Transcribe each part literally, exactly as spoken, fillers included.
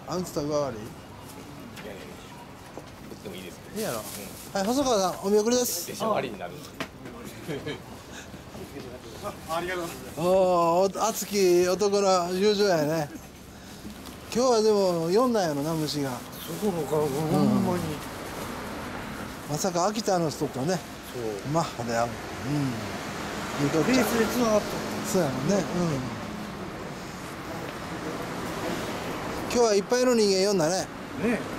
アンツと具合悪い？ いやいやいや、どっちでもいいですけど。 いいやろ。はい、細川さん、お見送りです。 列車終わりになる。 ありがとうございます。 おお、熱き男の友情やね。今日はでも読んだんやろな、虫が。 そこの顔、ほんまに。 まさか秋田の人とね、 そう。 マッハで会う。うん。いいこっちゃ。 ベースで繋がった。 そうやもんね。うん。今日はいっぱいの人間読んだね。 ねえ。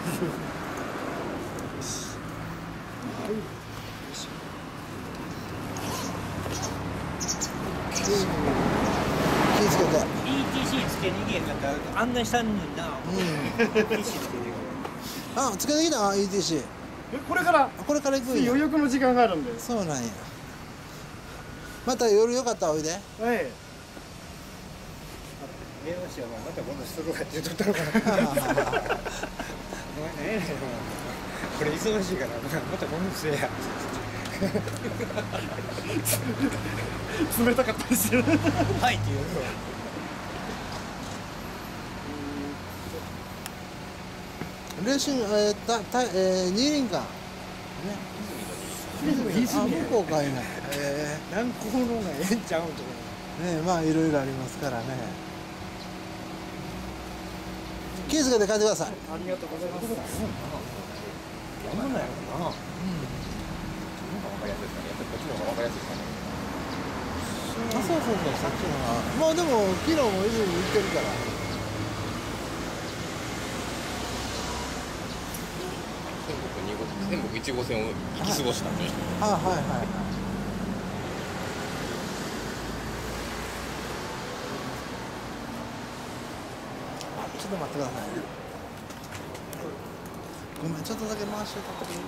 気ぃつけて。 イーティーシー つけに行けへんかったら案内したんねんな。 うん。 イーティーシー つけてあ、つけてきた イーティーシー。 え、これからこれから行くんや。 余裕の時間があるんで。 そうなんや。また夜よかったらおいで。 はい。 電話しよう。また今度しとくかって言っとったのかな。ええ、これ忙しいからまた今度せえや。 冷たかったりする。 はいって言うの。 レーシング、えー、たたえー、二輪か。ね。あ、向こうかいな。え南高の方がええんちゃうんとか。 えね、まあいろいろありますからね。気をつけて帰ってください。 ありがとうございます。 なんもないよな。 どっちの方が分かりやすいですかね。やっぱりこっちの方が分かりやすいですかね。 あ、そうそうそう、そっちの方が。まあでも昨日も泉に行ってるから。 天国に号、天国いち号線を行き過ごしたんで。 あ、はいはいはい。あ、ちょっと待ってくださいね。ごめん、ちょっとだけ回してたっていい？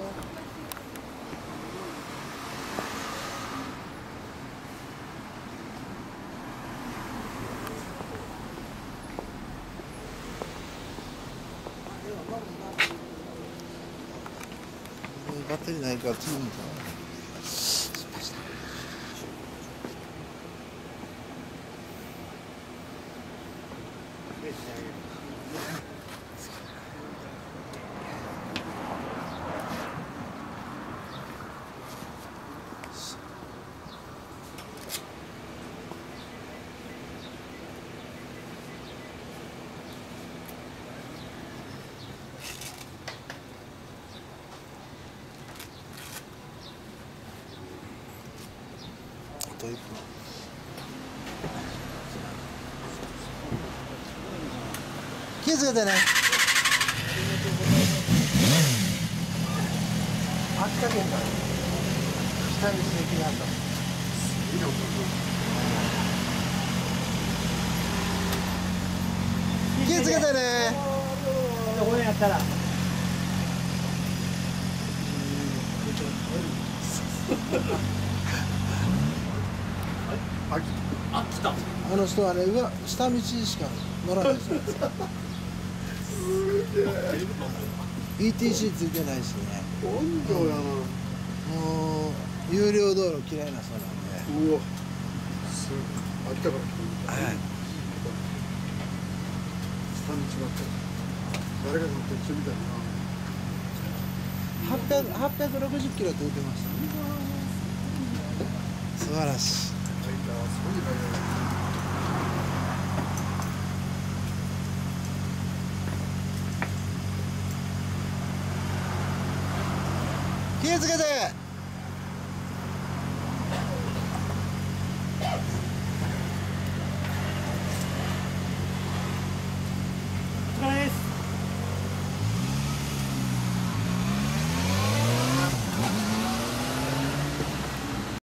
バッテリーないからつむんだ。失敗した。あといっぷん。気をつけてね。秋田県から下道で行きました。気をつけてね。 どこやったら。 あ、来た。 あの人はね、うわ、下道しか乗らない人なんですよ。イーティーシー ついてないしね。 温度やな。 もう有料道路嫌いな人なんで。 うわ。すごい。秋田から来てる。 はい。 下道ばっかり。誰が乗ってる人みたいな。 八百八百六十キロって言ってました。素晴らしい。気をつけて。